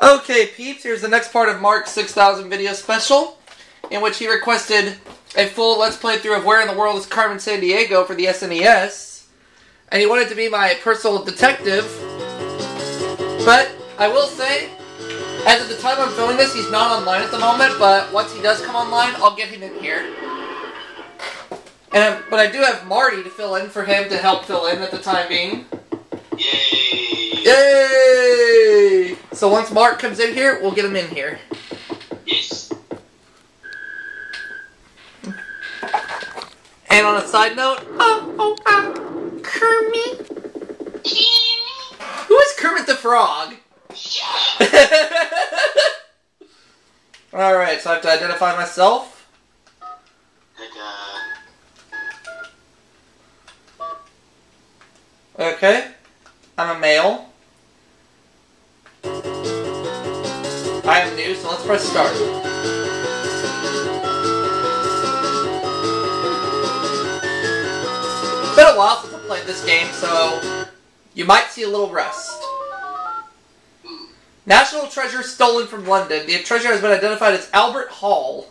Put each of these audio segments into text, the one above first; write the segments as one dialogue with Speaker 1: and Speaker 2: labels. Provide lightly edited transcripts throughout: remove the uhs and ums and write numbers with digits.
Speaker 1: Okay, peeps, here's the next part of Mark's 6,000 video special, in which he requested a full Let's Play through of Where in the World is Carmen Sandiego for the SNES, and he wanted to be my personal detective, but I will say, as of the time I'm filming this, he's not online at the moment, but once he does come online, I'll get him in here. But I do have Marty to fill in for him to help fill in at the time being.
Speaker 2: Yay!
Speaker 1: Yay! So once Mark comes in here, we'll get him in here.
Speaker 2: Yes.
Speaker 1: And on a side note, Kermit. Who is Kermit the Frog? Alright, so I have to identify myself. Okay. I'm a male. I am new, so let's press start. It's been a while since I played this game, so you might see a little rust. National treasure stolen from London. The treasure has been identified as Albert Hall.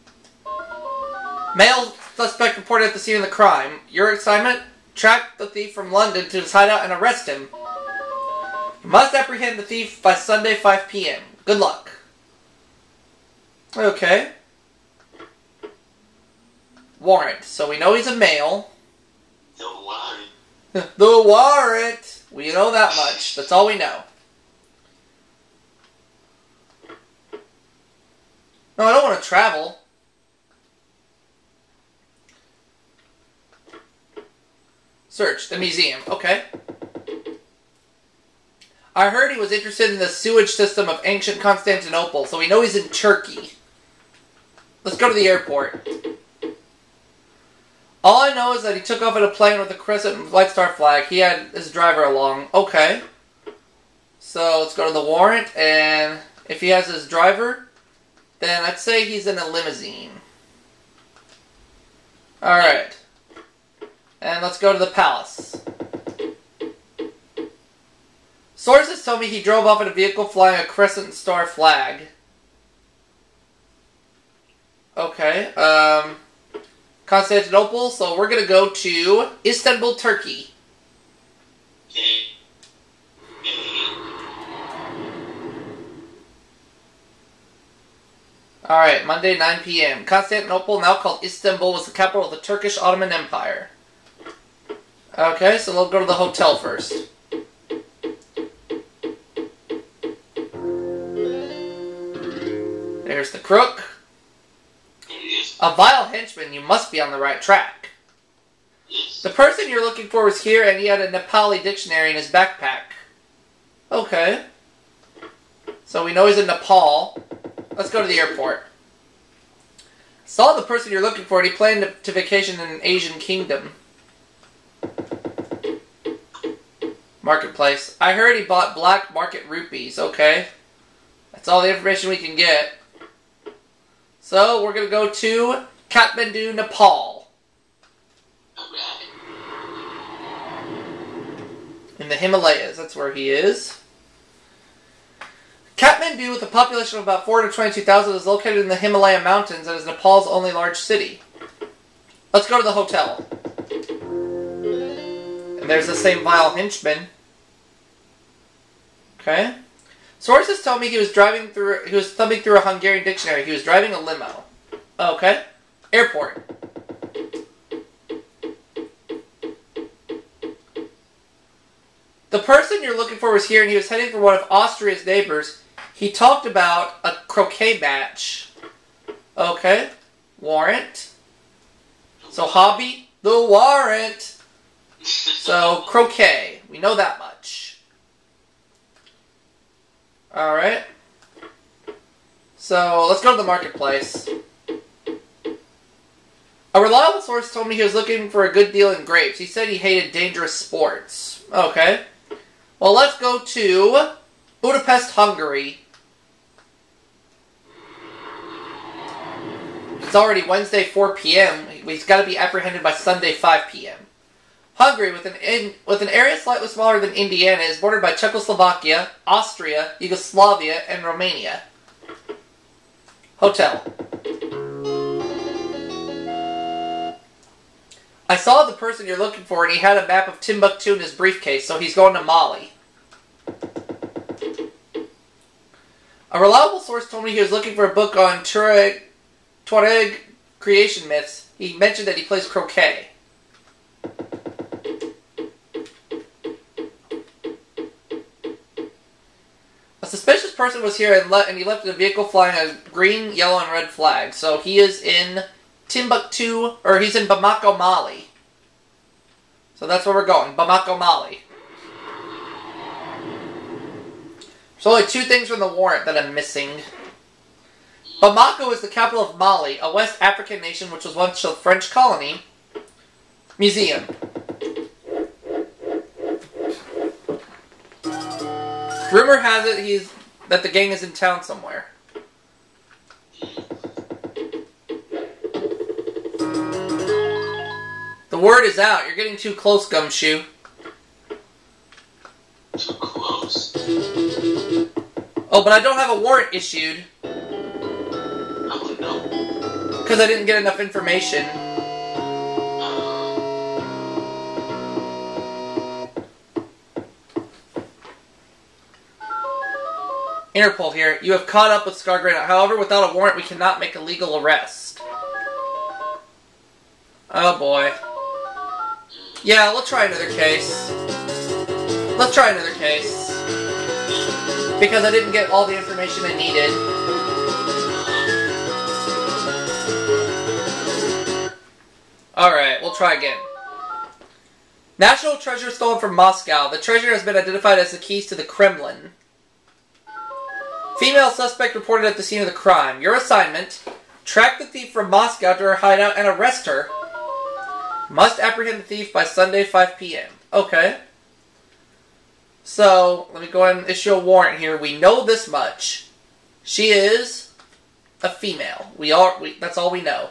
Speaker 1: Male suspect reported at the scene of the crime. Your assignment? Track the thief from London to his hideout and arrest him. You must apprehend the thief by Sunday 5 p.m. Good luck. Okay. Warrant. So we know he's a male.
Speaker 2: The warrant.
Speaker 1: The warrant! We know that much. That's all we know. No, I don't want to travel. Search the museum. Okay. I heard he was interested in the sewage system of ancient Constantinople, so we know he's in Turkey. Let's go to the airport. All I know is that he took off in a plane with a crescent and White Star flag. He had his driver along. Okay. So let's go to the warrant, and if he has his driver, then I'd say he's in a limousine. Alright. And let's go to the palace. Sources tell me he drove off in a vehicle flying a crescent star flag. Okay, Constantinople, so we're gonna go to Istanbul, Turkey. Alright, Monday, 9 p.m. Constantinople, now called Istanbul, was the capital of the Turkish Ottoman Empire. Okay, so we'll go to the hotel first. There's the crook. A vile henchman, you must be on the right track. The person you're looking for was here, and he had a Nepali dictionary in his backpack. Okay. So we know he's in Nepal. Let's go to the airport. Saw the person you're looking for, and he planned to vacation in an Asian kingdom. Marketplace. I heard he bought black market rupees. Okay. That's all the information we can get. So, we're going to go to Kathmandu, Nepal. In the Himalayas. That's where he is. Kathmandu, with a population of about 422,000, is located in the Himalaya mountains and is Nepal's only large city. Let's go to the hotel. And there's the same vile henchman. Okay. Sources tell me he was thumbing through a Hungarian dictionary. He was driving a limo. Okay. Airport. The person you're looking for was here, and he was heading for one of Austria's neighbors. He talked about a croquet match. Okay. Warrant. So, hobby? The warrant. So, croquet. We know that much. Alright. So, let's go to the marketplace. A reliable source told me he was looking for a good deal in grapes. He said he hated dangerous sports. Okay. Well, let's go to Budapest, Hungary. It's already Wednesday, 4 p.m. He's got to be apprehended by Sunday, 5 p.m. Hungary, with an area slightly smaller than Indiana, is bordered by Czechoslovakia, Austria, Yugoslavia, and Romania. Hotel. I saw the person you're looking for, and he had a map of Timbuktu in his briefcase, so he's going to Mali. A reliable source told me he was looking for a book on Tuareg creation myths. He mentioned that he plays croquet. A suspicious person was here and he left in a vehicle flying a green, yellow, and red flag. So he is in Timbuktu, or he's in Bamako, Mali. So that's where we're going, Bamako, Mali. There's only two things from the warrant that I'm missing. Bamako is the capital of Mali, a West African nation which was once a French colony. Museum. Rumor has it that the gang is in town somewhere. The word is out. You're getting too close, Gumshoe.
Speaker 2: Too close.
Speaker 1: Oh, but I don't have a warrant issued.
Speaker 2: Oh no.
Speaker 1: Because I didn't get enough information. Interpol here. You have caught up with Scargrana. However, without a warrant, we cannot make a legal arrest. Oh boy. Yeah, let's try another case. Let's try another case. Because I didn't get all the information I needed. Alright, we'll try again. National treasure stolen from Moscow. The treasure has been identified as the keys to the Kremlin. Female suspect reported at the scene of the crime. Your assignment: track the thief from Moscow to her hideout and arrest her. Must apprehend the thief by Sunday, 5 p.m. Okay. So, let me go ahead and issue a warrant here. We know this much. She is a female. That's all we know.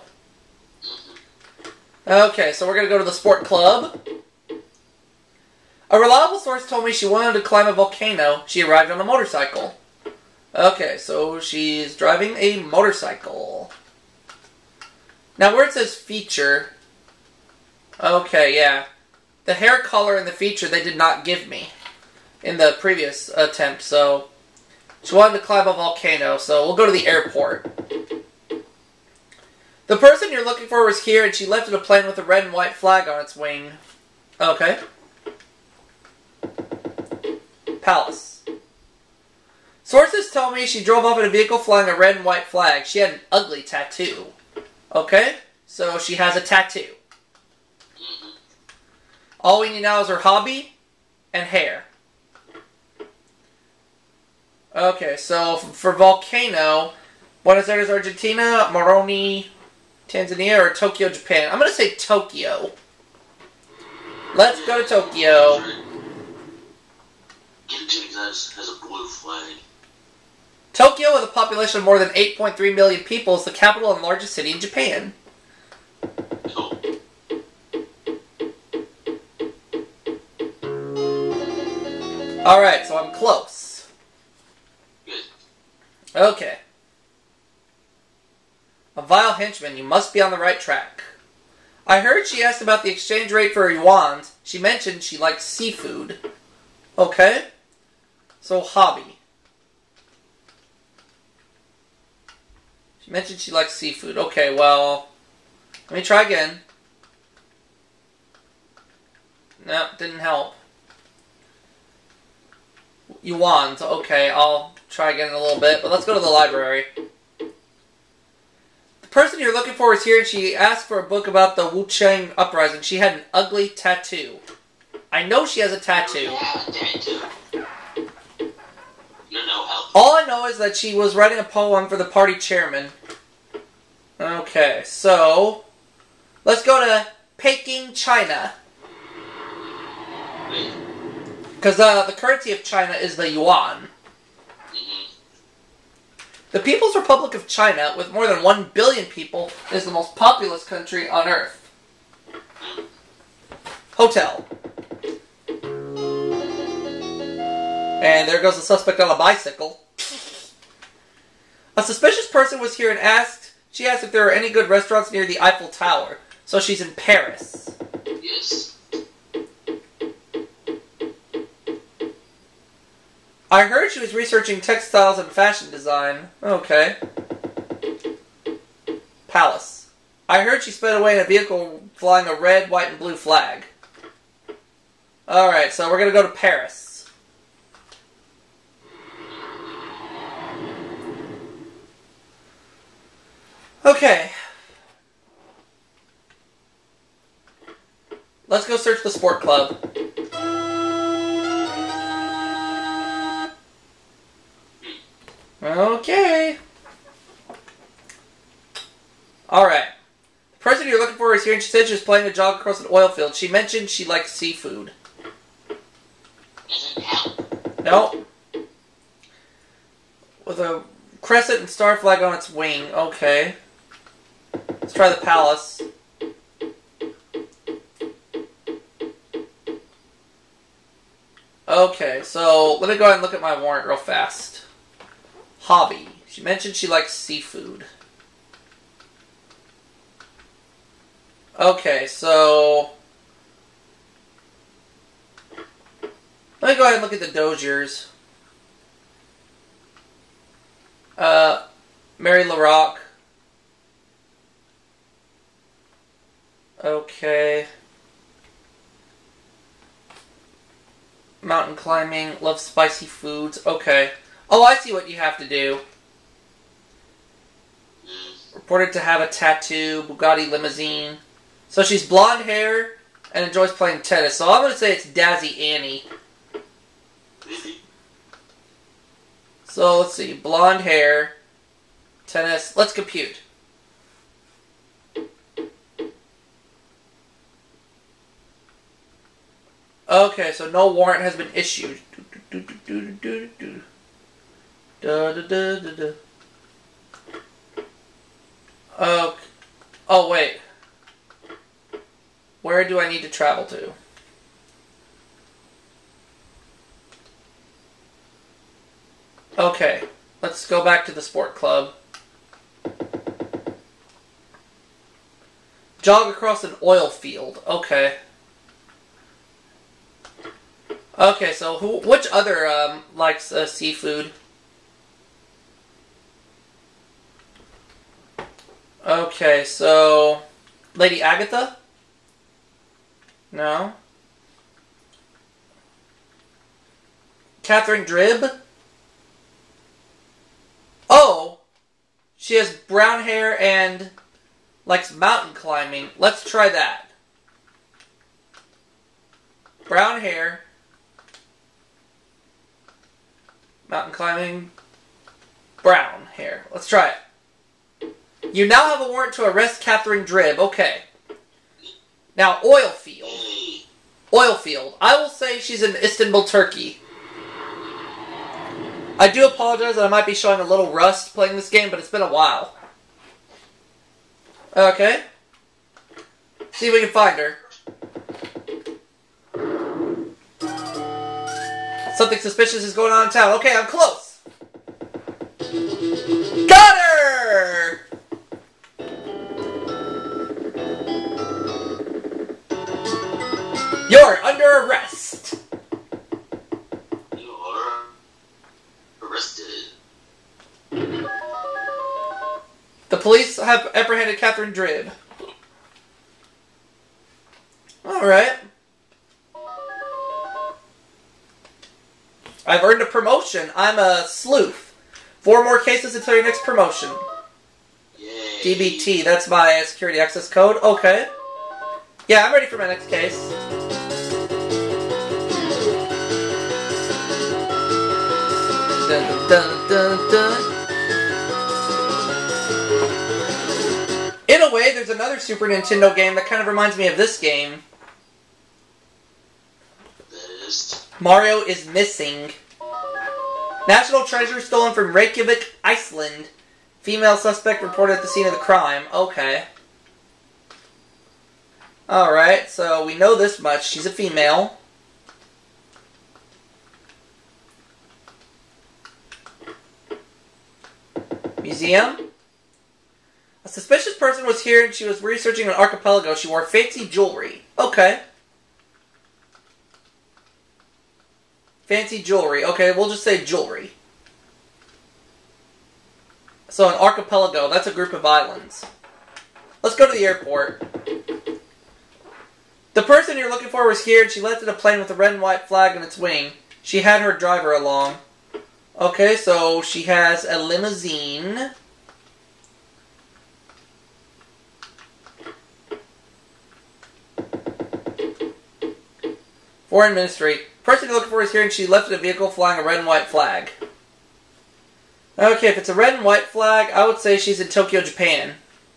Speaker 1: Okay, so we're going to go to the sport club. A reliable source told me she wanted to climb a volcano. She arrived on a motorcycle. Okay, so she's driving a motorcycle. Now, where it says feature... Okay, yeah. The hair color and the feature they did not give me in the previous attempt, so... She wanted to climb a volcano, so we'll go to the airport. The person you're looking for was here, and she left in a plane with a red and white flag on its wing. Okay. Palace. Sources tell me she drove off in a vehicle flying a red and white flag. She had an ugly tattoo. Okay? So she has a tattoo. All we need now is her hobby and hair. Okay, so for volcano, Buenos Aires, Argentina, Moroni, Tanzania, or Tokyo, Japan. I'm going to say Tokyo. Let's go to Tokyo.
Speaker 2: Has a blue flag.
Speaker 1: Tokyo, with a population of more than 8.3 million people, is the capital and largest city in Japan.
Speaker 2: Cool.
Speaker 1: Alright, so I'm close.
Speaker 2: Good.
Speaker 1: Okay. A vile henchman, you must be on the right track. I heard she asked about the exchange rate for yuan. She mentioned she likes seafood. Okay. So, hobby. She mentioned she likes seafood. Okay, well, let me try again. No, didn't help. Yuan. Okay, I'll try again in a little bit, but let's go to the library. The person you're looking for is here, and she asked for a book about the Wuchang Uprising. She had an ugly tattoo. I know she has a tattoo. All I know is that she was writing a poem for the party chairman. Okay, so let's go to Peking, China. Because the currency of China is the yuan. The People's Republic of China, with more than 1 billion people, is the most populous country on Earth. Hotel. And there goes the suspect on a bicycle. A suspicious person was here and she asked if there are any good restaurants near the Eiffel Tower. So she's in Paris.
Speaker 2: Yes.
Speaker 1: I heard she was researching textiles and fashion design. Okay. Palace. I heard she sped away in a vehicle flying a red, white, and blue flag. Alright, so we're gonna go to Paris. Okay. Let's go search the sport club. Okay. Alright. The person you're looking for is here and she said she was planning to jog across an oil field. She mentioned she likes seafood.
Speaker 2: Doesn't help.
Speaker 1: Nope. With a crescent and star flag on its wing. Okay. Let's try the palace. Okay, so let me go ahead and look at my warrant real fast. Hobby. She mentioned she likes seafood. Okay, so let me go ahead and look at the Doziers. Mary LaRock. Okay. Mountain climbing. Love spicy foods. Okay. Oh, I see what you have to do. Reported to have a tattoo. Bugatti limousine. So she's blonde hair and enjoys playing tennis. So I'm going to say it's Dazzy Annie. So let's see. Blonde hair. Tennis. Let's compute. Okay, so no warrant has been issued. Oh, wait. Where do I need to travel to? Okay, let's go back to the sport club. Jog across an oil field. Okay. Okay, so which other likes seafood? Okay, so Lady Agatha? No. Catherine Dribb? Oh! She has brown hair and likes mountain climbing. Let's try that. Brown hair. Mountain climbing. Brown hair. Let's try it. You now have a warrant to arrest Catherine Dribb. Okay. Now, oil field. Oil field. I will say she's in Istanbul, Turkey. I do apologize that I might be showing a little rust playing this game, but it's been a while. Okay. See if we can find her. Something suspicious is going on in town. Okay, I'm close. Got her! You're under arrest.
Speaker 2: You are arrested.
Speaker 1: The police have apprehended Catherine Dribb. Alright. I've earned a promotion. I'm a sleuth. 4 more cases until your next promotion.
Speaker 2: Yay.
Speaker 1: DBT, that's my security access code. Okay. Yeah, I'm ready for my next case. Dun, dun, dun, dun. In a way, there's another Super Nintendo game that kind of reminds me of this game.
Speaker 2: That is.
Speaker 1: Mario is missing. National treasure stolen from Reykjavik, Iceland. Female suspect reported at the scene of the crime. Okay. Alright, so we know this much. She's a female. Museum. A suspicious person was here and she was researching an archipelago. She wore fancy jewelry. Okay. Fancy jewelry. Okay, we'll just say jewelry. So an archipelago, that's a group of islands. Let's go to the airport. The person you're looking for was here and she left in a plane with a red and white flag on its wing. She had her driver along. Okay, so she has a limousine. Foreign Ministry. Person you're looking for is here and she left in a vehicle flying a red and white flag. Okay, if it's a red and white flag, I would say she's in Tokyo, Japan.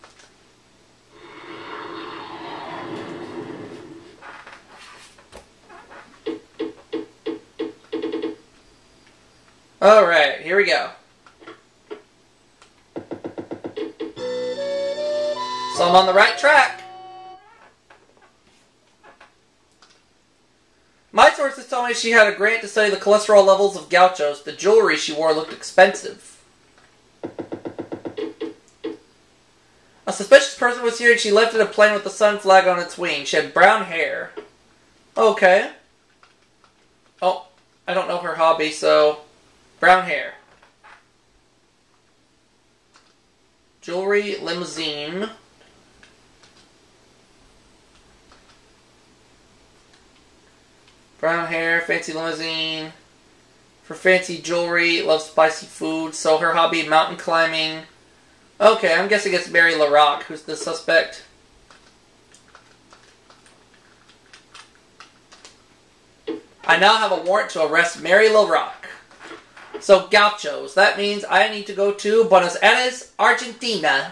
Speaker 1: Alright, here we go. So I'm on the right track. My sources tell me she had a grant to study the cholesterol levels of gauchos. The jewelry she wore looked expensive. A suspicious person was here and she left in a plane with the sun flag on its wing. She had brown hair. Okay. Oh, I don't know her hobby, so... brown hair. Jewelry, limousine. Brown hair, fancy limousine. For fancy jewelry, loves spicy food. So her hobby, mountain climbing. Okay, I'm guessing it's Mary LaRocque, who's the suspect. I now have a warrant to arrest Mary LaRocque. So, gauchos. That means I need to go to Buenos Aires, Argentina.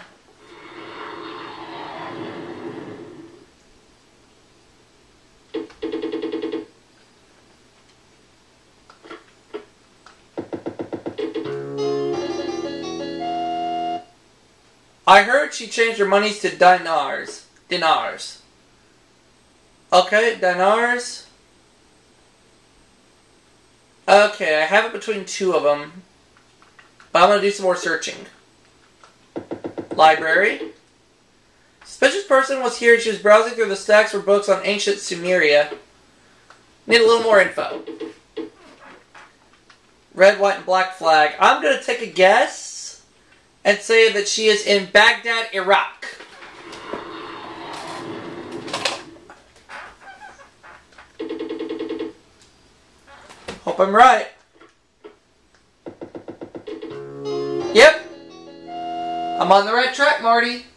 Speaker 1: I heard she changed her monies to dinars. Dinars. Okay, dinars. Okay, I have it between two of them. But I'm going to do some more searching. Library. Suspicious person was here and she was browsing through the stacks for books on ancient Sumeria. Need a little more info. Red, white, and black flag. I'm going to take a guess and say that she is in Baghdad, Iraq. Hope I'm right. Yep. I'm on the right track, Marty.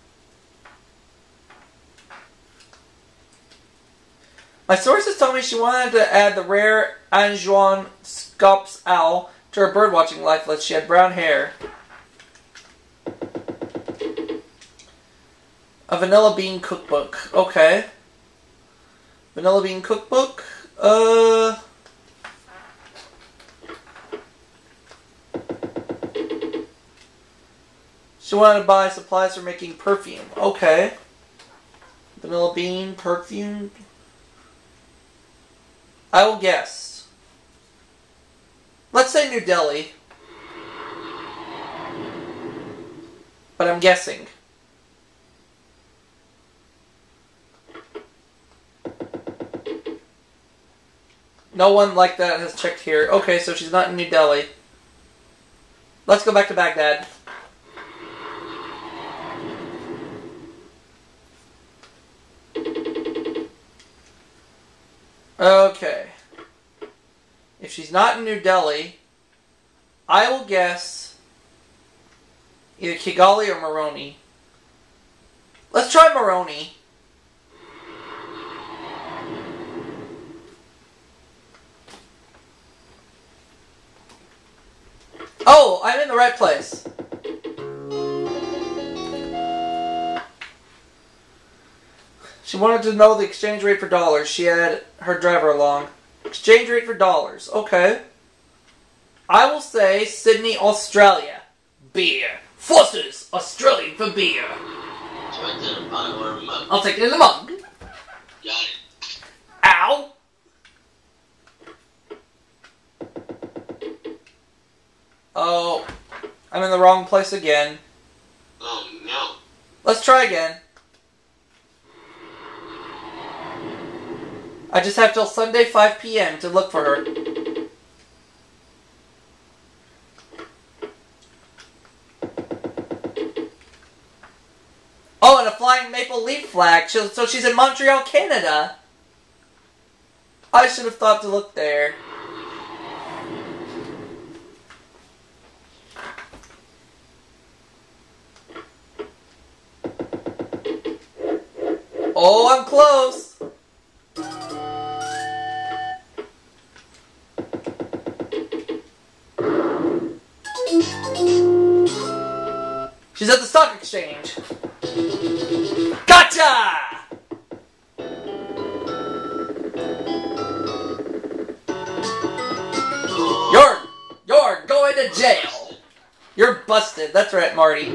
Speaker 1: My sources told me she wanted to add the rare Anjouan scops owl to her birdwatching life list. She had brown hair. A vanilla bean cookbook. Okay. Vanilla bean cookbook. She wanted to buy supplies for making perfume. Okay. Vanilla bean, perfume. I will guess. Let's say New Delhi. But I'm guessing. No one like that has checked here. Okay, so she's not in New Delhi. Let's go back to Baghdad. Okay. If she's not in New Delhi, I will guess either Kigali or Moroni. Let's try Moroni. Oh, I'm in the right place. She wanted to know the exchange rate for dollars. She had her driver along. Exchange rate for dollars. Okay. I will say Sydney, Australia. Beer. Foster's Australian for beer.
Speaker 2: Should I take a bottle or a mug?
Speaker 1: I'll take it in the mug.
Speaker 2: Got it.
Speaker 1: Ow! Oh, I'm in the wrong place again.
Speaker 2: Oh no.
Speaker 1: Let's try again. I just have till Sunday 5 p.m. to look for her. Oh, and a flying maple leaf flag. So she's in Montreal, Canada. I should have thought to look there. Oh, I'm close. She's at the stock exchange. Gotcha! You're going to jail. You're busted. That's right, Marty.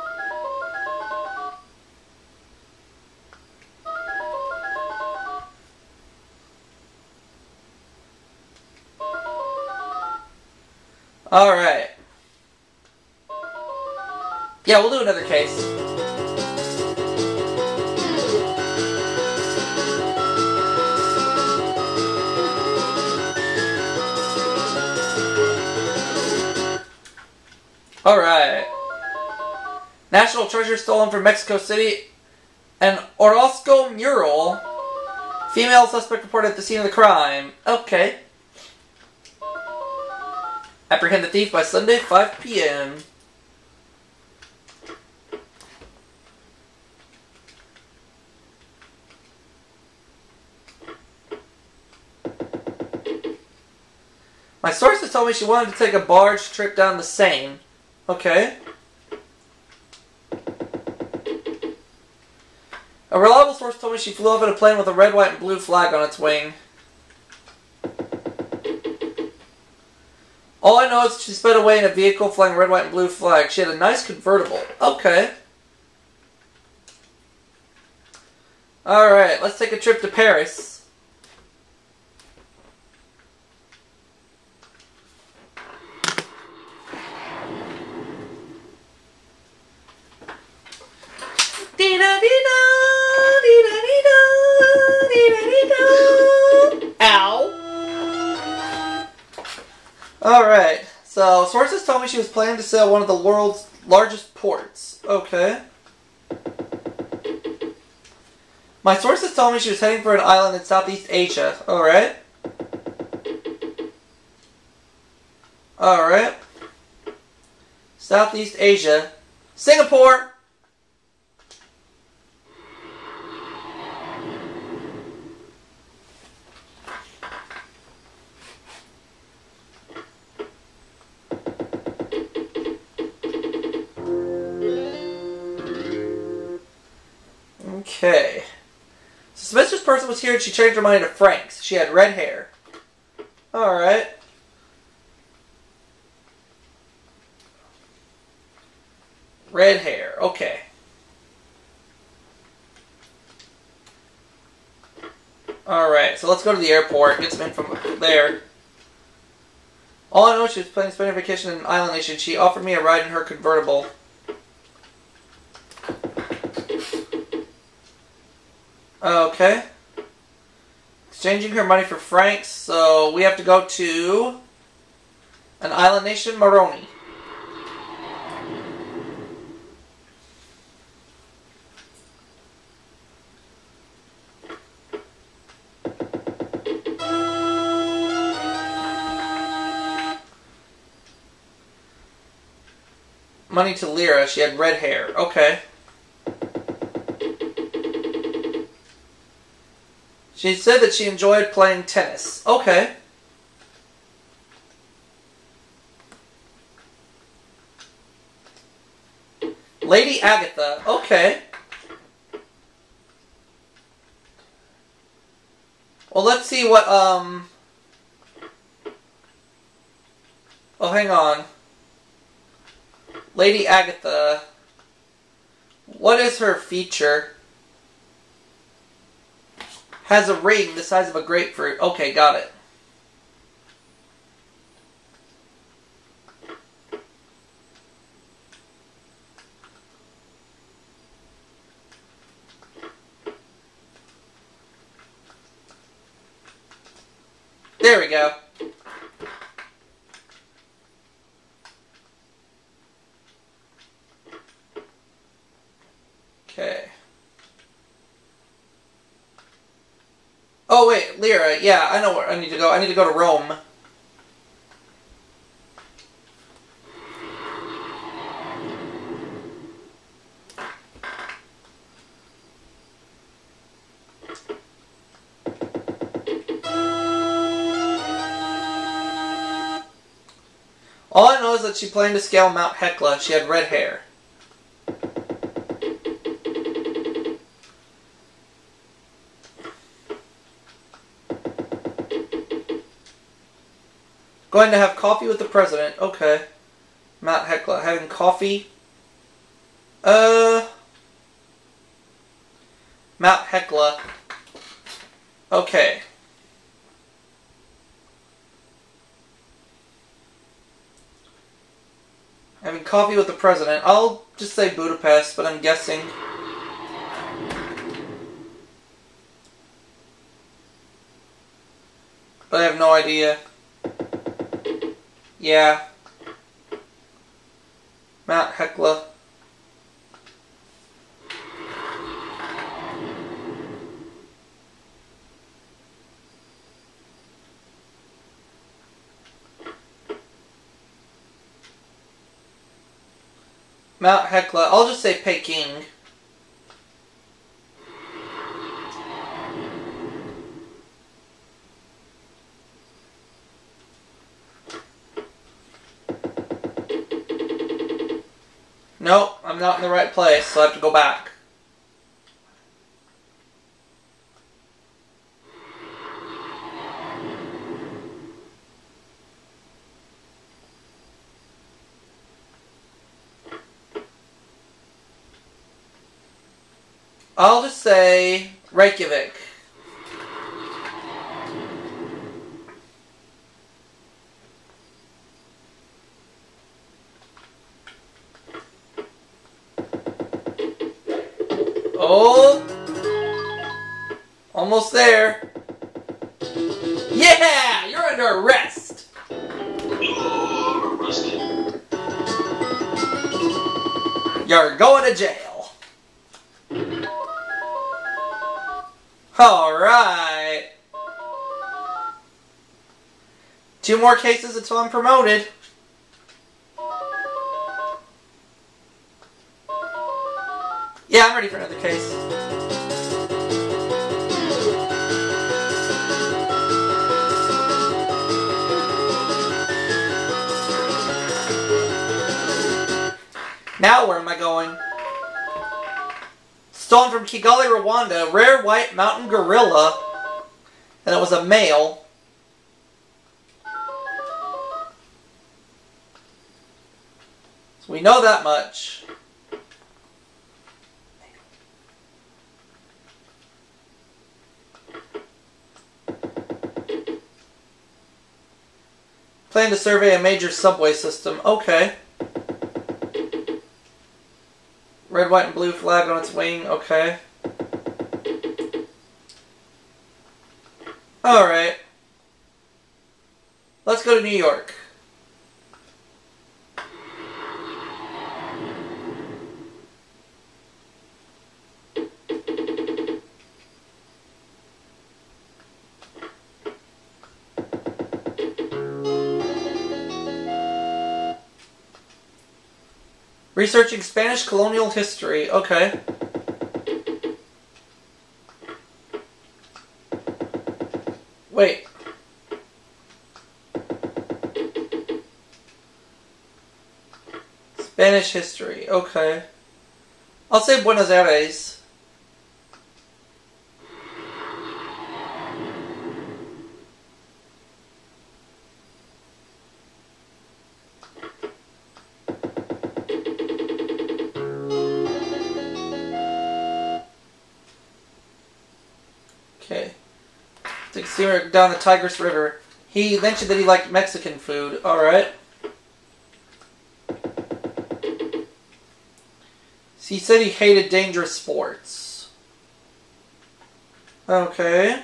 Speaker 1: Alright. Yeah, we'll do another case. Alright. National treasure stolen from Mexico City. An Orozco mural. Female suspect reported at the scene of the crime. Okay. Apprehend the thief by Sunday, 5 p.m. My sources told me she wanted to take a barge trip down the Seine. Okay. A reliable source told me she flew off in a plane with a red, white, and blue flag on its wing. All I know is she sped away in a vehicle flying red, white, and blue flag. She had a nice convertible. Okay. Alright, let's take a trip to Paris. Ow! Alright, so sources told me she was planning to sail one of the world's largest ports. Okay. My sources told me she was heading for an island in Southeast Asia. Alright. Alright. Southeast Asia. Singapore! Okay. Suspicious person was here and she changed her money to francs. She had red hair. Alright. Red hair. Okay. Alright, so let's go to the airport. Get some info from there. All I know is she was planning to spend her vacation in an island nation. She offered me a ride in her convertible. Okay. Exchanging her money for francs, so we have to go to an island nation, Moroni. Money to Lira. She had red hair. Okay. She said that she enjoyed playing tennis. Okay. Lady Agatha. Okay. Well, let's see what, Oh, hang on. Lady Agatha. What is her feature? Has a ring the size of a grapefruit. Okay, got it. There we go. Okay. Oh wait, Lyra. Yeah, I know where I need to go. I need to go to Rome. All I know is that she planned to scale Mount Hecla. She had red hair. Going to have coffee with the president. Okay. Mount Hecla. Having coffee. Mount Hecla. Okay. Having coffee with the president. I'll just say Budapest, but I'm guessing. But I have no idea. Yeah. Mount Hecla. Mount Hecla. I'll just say Peking. Nope, I'm not in the right place, so I have to go back. I'll just say Reykjavik. Oh! Almost there. Yeah! You're under arrest!
Speaker 2: You're arrested.
Speaker 1: You're going to jail. Alright. 2 more cases until I'm promoted. Yeah, I'm ready for another case. Now where am I going? Stolen from Kigali, Rwanda. Rare white mountain gorilla. And it was a male. So we know that much. Plan to survey a major subway system. Okay. Red, white, and blue flag on its wing. Okay. Alright. Let's go to New York. Researching Spanish colonial history. Okay. Wait. Spanish history. Okay. I'll say Buenos Aires. Okay. steamer down the Tigris River. He mentioned that he liked Mexican food. Alright. He said he hated dangerous sports. Okay.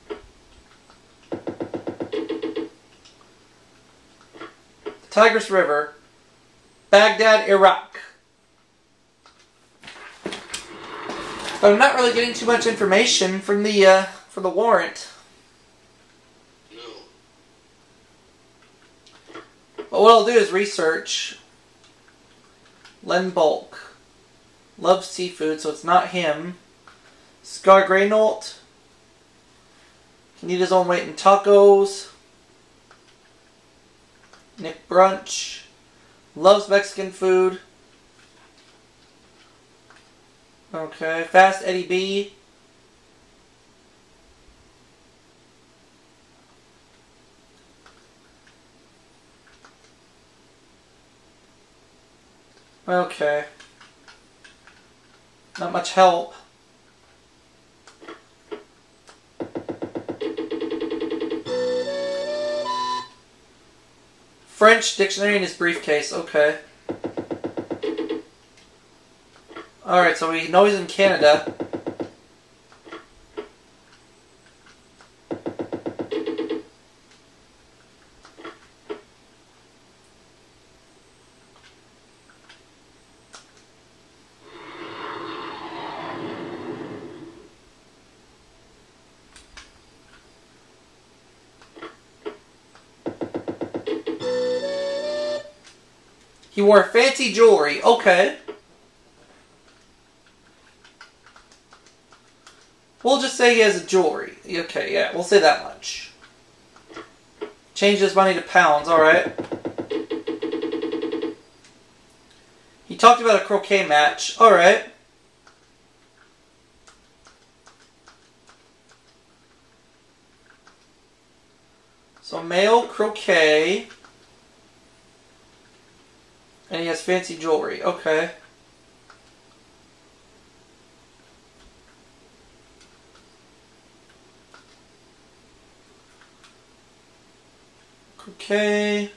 Speaker 1: Tigris River. Baghdad, Iraq. I'm not really getting too much information from the for the warrant.
Speaker 2: No.
Speaker 1: But what I'll do is research. Len Bulk. Loves seafood, so it's not him. Scar Greynault. Can eat his own weight in tacos. Nick Brunch. Loves Mexican food. Okay. Fast Eddie B. Okay. Not much help. French dictionary in his briefcase. Okay. Alright, so we know he's in Canada. He wore fancy jewelry. Okay. We'll just say he has a jewelry. Okay, yeah, we'll say that much. Changed his money to pounds, alright. He talked about a croquet match. Alright. So, male croquet. And he has fancy jewelry. Okay. Okay.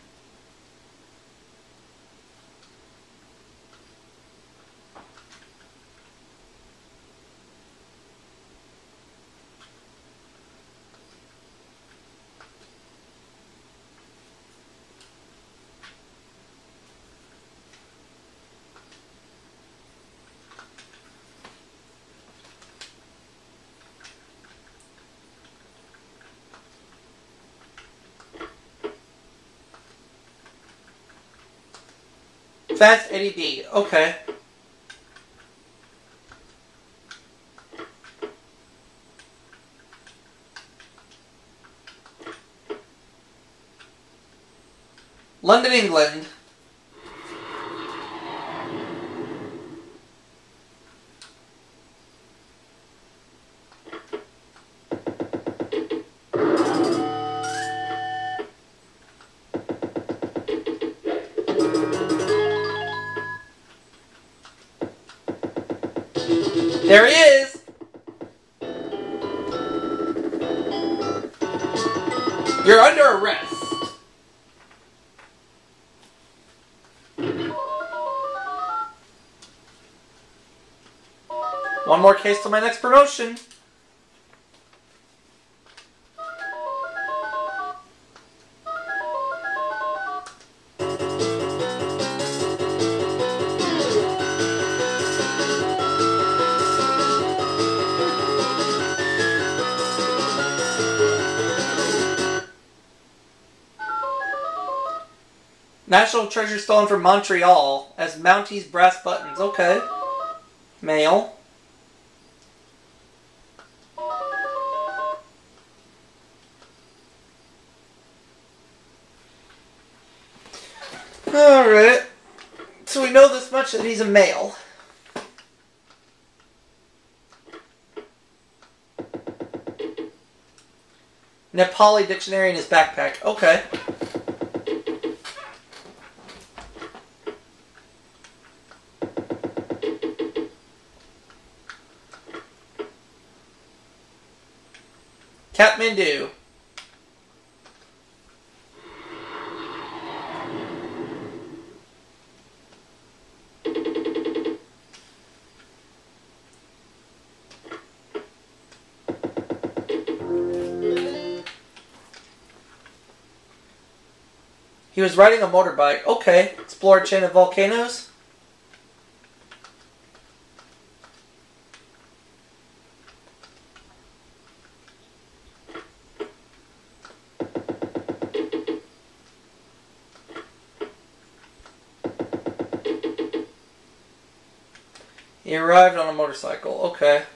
Speaker 1: Fast Eddie B. Okay. London, England. There he is! You're under arrest. One more case to my next promotion. National treasure stolen from Montreal as Mounties brass buttons. Okay. Male. Alright. So we know this much that he's a male. Nepali dictionary in his backpack. Okay. Kathmandu. He was riding a motorbike. Okay. Explore a chain of volcanoes. He arrived on a motorcycle. Okay.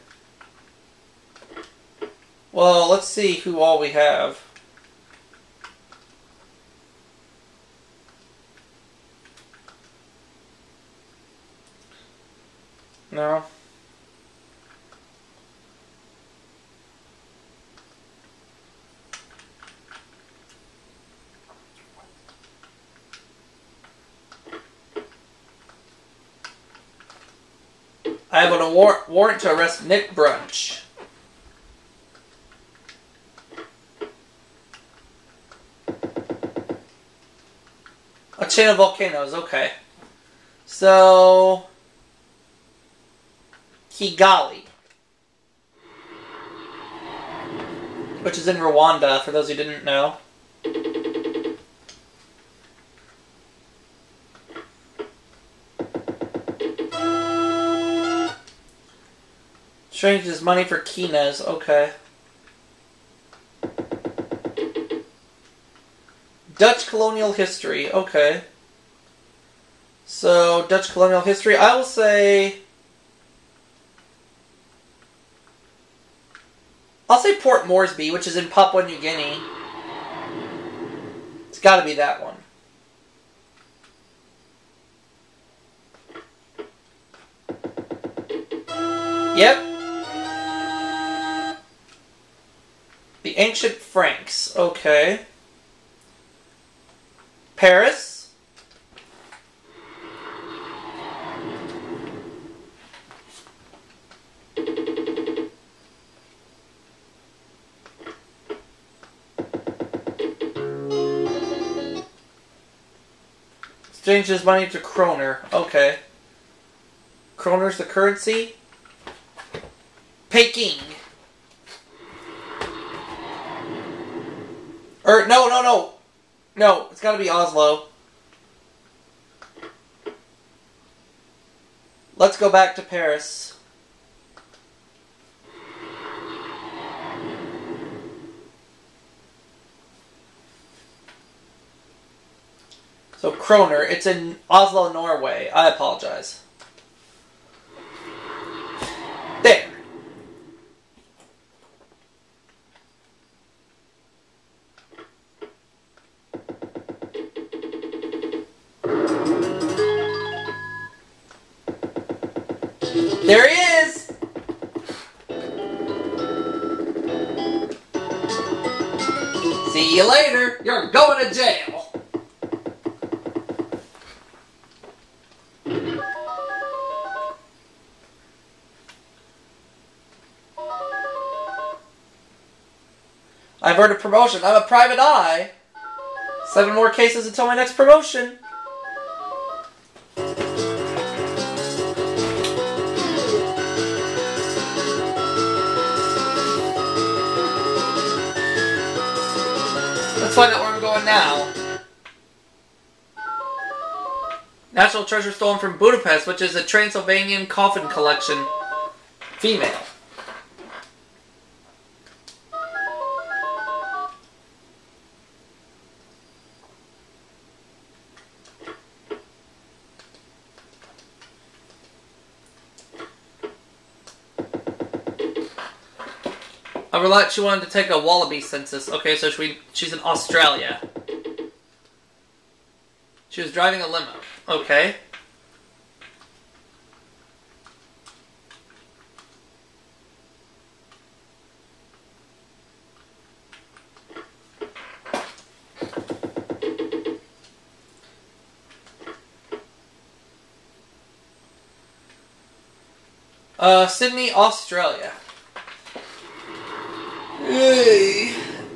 Speaker 1: Well, let's see who all we have. No. I have a warrant to arrest Nick Brunch. A chain of volcanoes, okay. So... Kigali. Which is in Rwanda, for those who didn't know. Exchanges money for Kinas, okay. Dutch colonial history, okay. So, Dutch colonial history, I will say... I'll say Port Moresby, which is in Papua New Guinea. It's gotta be that one. Yep. The ancient Franks, okay. Paris. Exchanges money to kroner, okay. Kroner's the currency. Peking. No, it's gotta be Oslo. Let's go back to Paris. So, kroner, it's in Oslo, Norway. I apologize. There. There he is! See you later. You're going to jail. I've earned a promotion. I'm a private eye. 7 more cases until my next promotion. Let's find out where I'm going now. National treasure stolen from Budapest, which is a Transylvanian coffin collection. Female. I realized she wanted to take a wallaby census. Okay, so she's in Australia. She was driving a limo. Okay. Sydney, Australia. Hey.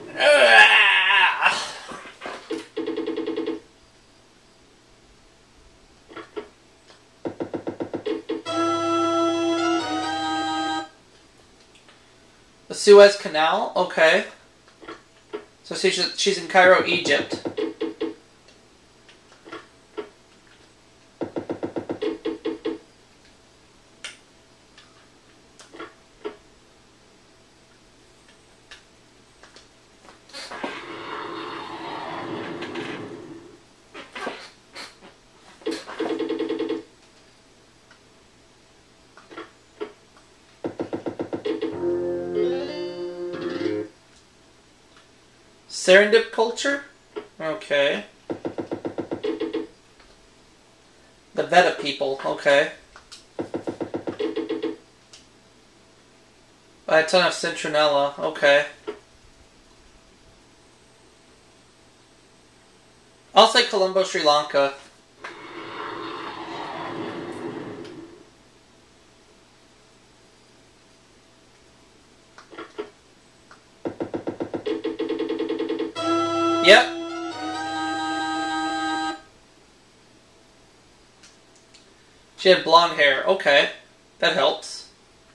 Speaker 1: The Suez Canal, okay. So she's in Cairo, Egypt. Serendip culture? Okay. The Veda people, okay. By a ton of citronella, okay. I'll say Colombo, Sri Lanka. Yep. She had blonde hair. Okay. That helps.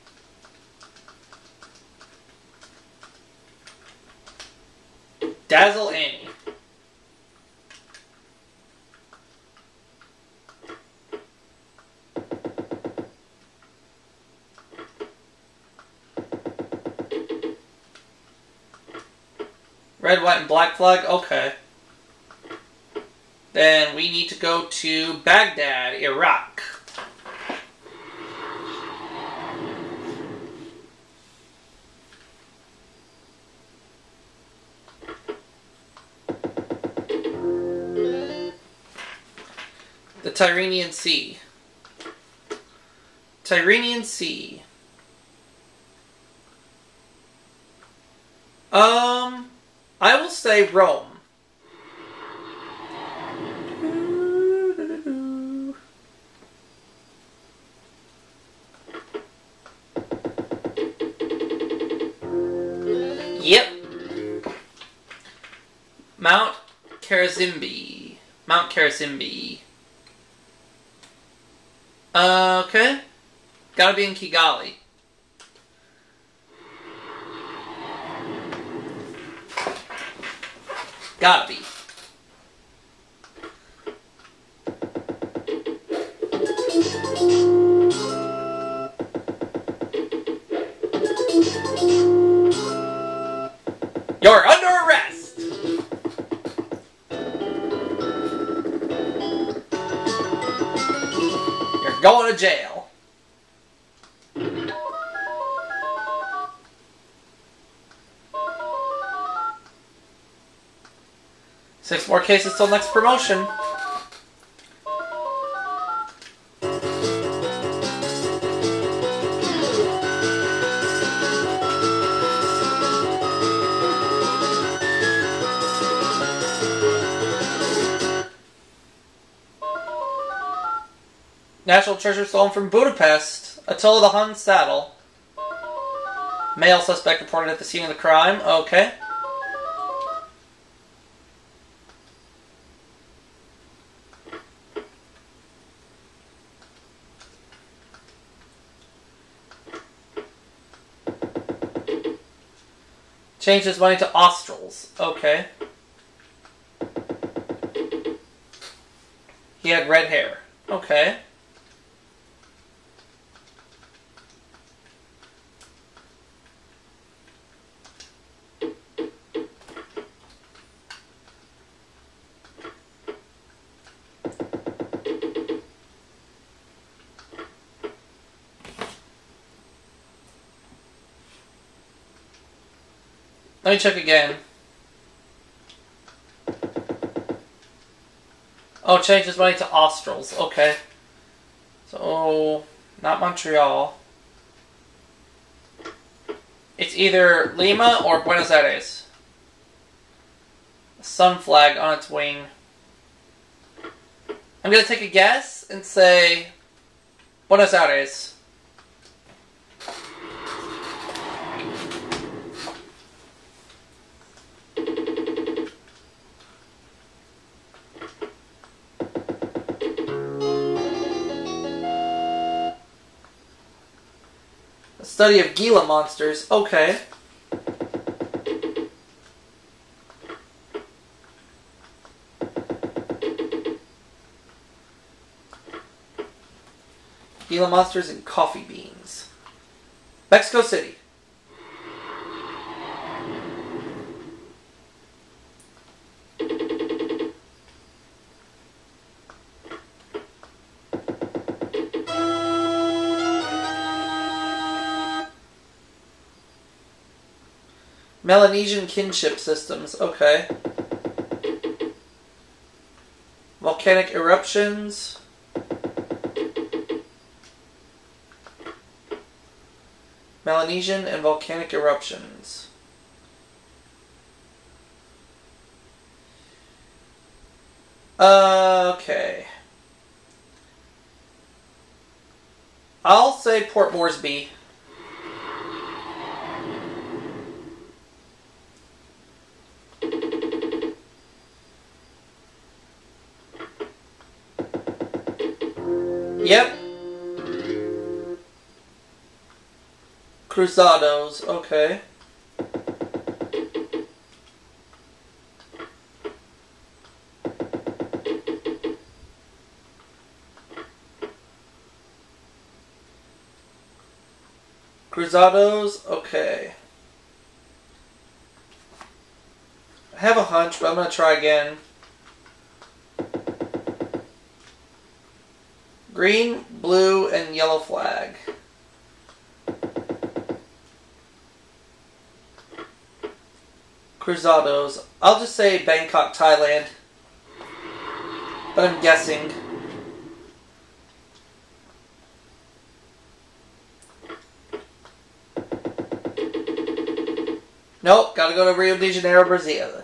Speaker 1: Dazzle Annie. Red, white, and black flag? Okay. Then we need to go to Baghdad, Iraq. The Tyrrhenian Sea. Tyrrhenian Sea. I will say Rome. Yep. Mount Karazimbi. Mount Karazimbi. Okay. Gotta be in Kigali. Gotta be. You're under arrest! You're going to jail. Six more cases till next promotion. National treasure stolen from Budapest. Attila the Hun's saddle. Male suspect reported at the scene of the crime. Okay. Changed his money to Australs. Okay. He had red hair. Okay. Let me check again. Oh, changed his money to Australs. Okay. So, not Montreal. It's either Lima or Buenos Aires. A sun flag on its wing. I'm going to take a guess and say Buenos Aires. Study of Gila monsters. Okay. Gila monsters and coffee beans. Mexico City. Melanesian kinship systems. Okay. Volcanic eruptions. Melanesian and volcanic eruptions. Okay. I'll say Port Moresby. Yep. Cruzados, okay. Cruzados, okay. I have a hunch, but I'm going to try again. Green, blue, and yellow flag. Cruzados. I'll just say Bangkok, Thailand. But I'm guessing. Nope, gotta go to Rio de Janeiro, Brazil.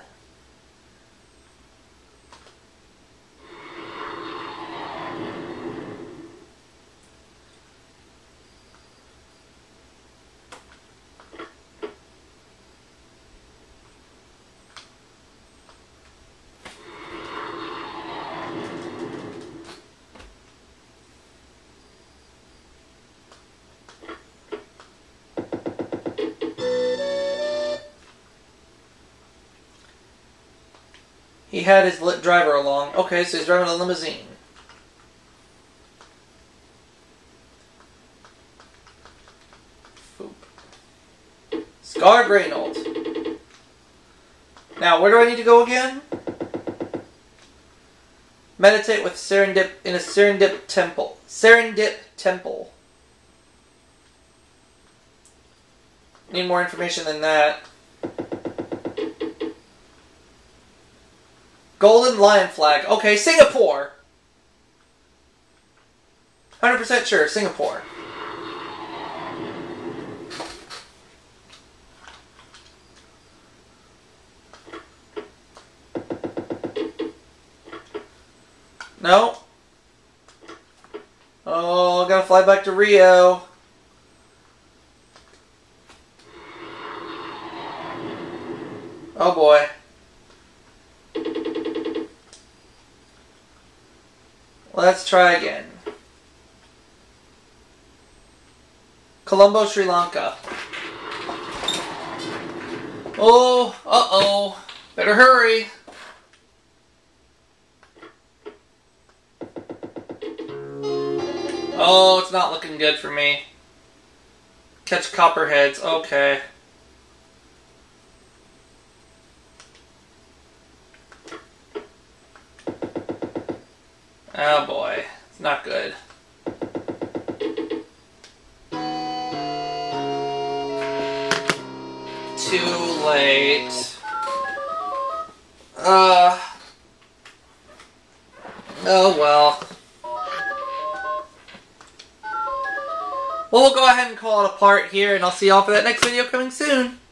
Speaker 1: He had his driver along. Okay, so he's driving a limousine. Scar Reynolds. Now, where do I need to go again? Meditate with Serendip in a Serendip temple. Serendip temple. Need more information than that. Golden Lion flag. Okay, Singapore. 100% sure, Singapore. No. Oh, gotta fly back to Rio. Oh boy. Let's try again. Colombo, Sri Lanka. Oh, uh-oh. Better hurry. Oh, it's not looking good for me. Catch copperheads. Okay. Oh boy. It's not good. Too late. Oh well. Well, we'll go ahead and call it a part here, and I'll see y'all for that next video coming soon.